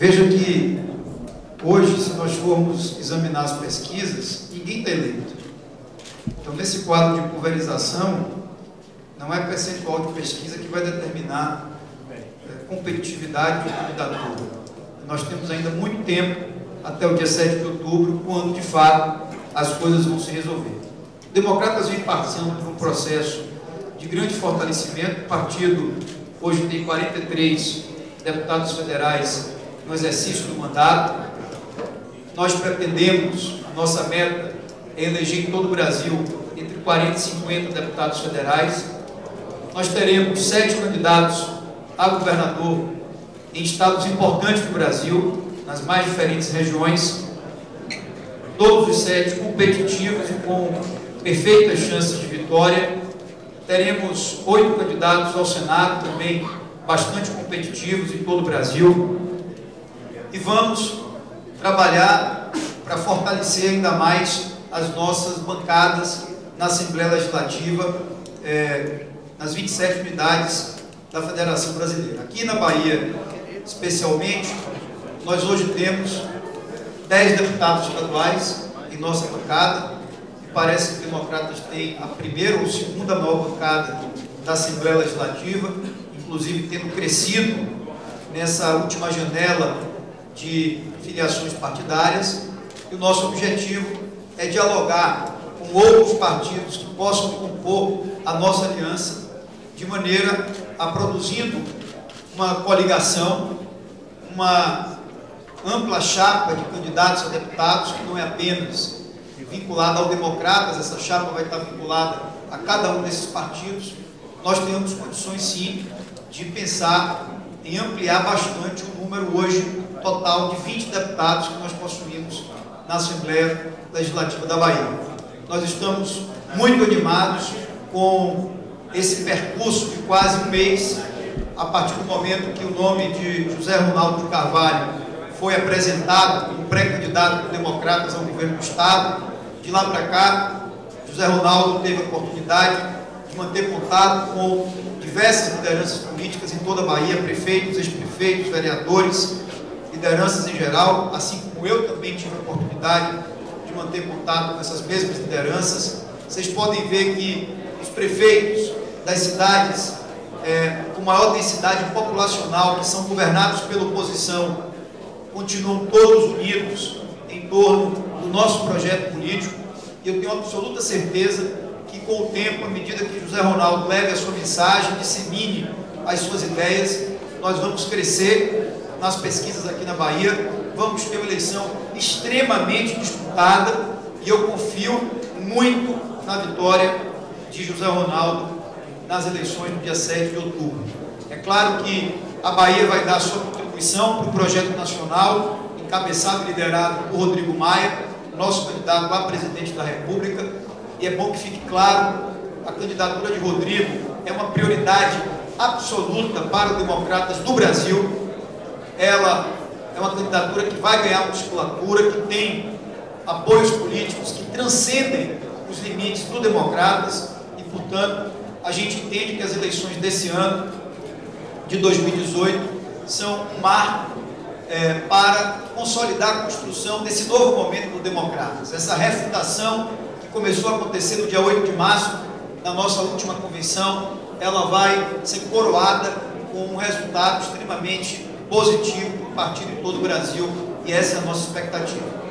Veja que hoje, se nós formos examinar as pesquisas, ninguém está eleito. Então, nesse quadro de pulverização, não é percentual de pesquisa que vai determinar competitividade de candidatura. Nós temos ainda muito tempo, até o dia 7 de outubro, quando, de fato, as coisas vão se resolver. Democratas vem passando por um processo de grande fortalecimento. O partido hoje tem 43 deputados federais no exercício do mandato. Nós pretendemos, a nossa meta é eleger em todo o Brasil entre 40 e 50 deputados federais. Nós teremos 7 candidatos a governador em estados importantes do Brasil, nas mais diferentes regiões, todos os 7 competitivos e com perfeitas chances de vitória. Teremos 8 candidatos ao Senado, também bastante competitivos em todo o Brasil, e vamos trabalhar para fortalecer ainda mais as nossas bancadas na Assembleia Legislativa, nas 27 unidades da Federação Brasileira. Aqui na Bahia, especialmente, nós hoje temos 10 deputados estaduais em nossa bancada, e parece que os democratas têm a primeira ou segunda maior bancada da Assembleia Legislativa, inclusive tendo crescido nessa última janela de filiações partidárias. E o nosso objetivo é dialogar com outros partidos que possam compor a nossa aliança, de maneira a, produzindo uma coligação, uma ampla chapa de candidatos a deputados, que não é apenas vinculada ao Democratas, essa chapa vai estar vinculada a cada um desses partidos. Nós temos condições, sim, de pensar em ampliar bastante o número hoje total de 20 deputados que nós possuímos na Assembleia Legislativa da Bahia. Nós estamos muito animados com esse percurso de quase um mês, a partir do momento que o nome de José Ronaldo de Carvalho foi apresentado como pré-candidato por Democratas ao governo do Estado. De lá para cá, José Ronaldo teve a oportunidade de manter contato com diversas lideranças políticas em toda a Bahia, prefeitos, ex-prefeitos, vereadores, lideranças em geral, assim como eu também tive a oportunidade de manter contato com essas mesmas lideranças. Vocês podem ver que os prefeitos das cidades com maior densidade populacional, que são governados pela oposição, continuam todos unidos em torno do nosso projeto político, e eu tenho absoluta certeza que, com o tempo, à medida que José Ronaldo leve a sua mensagem, dissemine as suas ideias, nós vamos crescer nas pesquisas aqui na Bahia, vamos ter uma eleição extremamente disputada, e eu confio muito na vitória de José Ronaldo nas eleições no dia 7 de outubro. É claro que a Bahia vai dar sua contribuição para o projeto nacional, encabeçado e liderado por Rodrigo Maia, nosso candidato a presidente da República, e é bom que fique claro, a candidatura de Rodrigo é uma prioridade absoluta para os democratas do Brasil. Ela é uma candidatura que vai ganhar musculatura, que tem apoios políticos que transcendem os limites do Democratas, e, portanto, a gente entende que as eleições desse ano, de 2018, são um marco para consolidar a construção desse novo momento do Democratas. Essa refundação que começou a acontecer no dia 8 de março, na nossa última convenção, ela vai ser coroada com um resultado extremamente positivo para o partido em todo o Brasil, e essa é a nossa expectativa.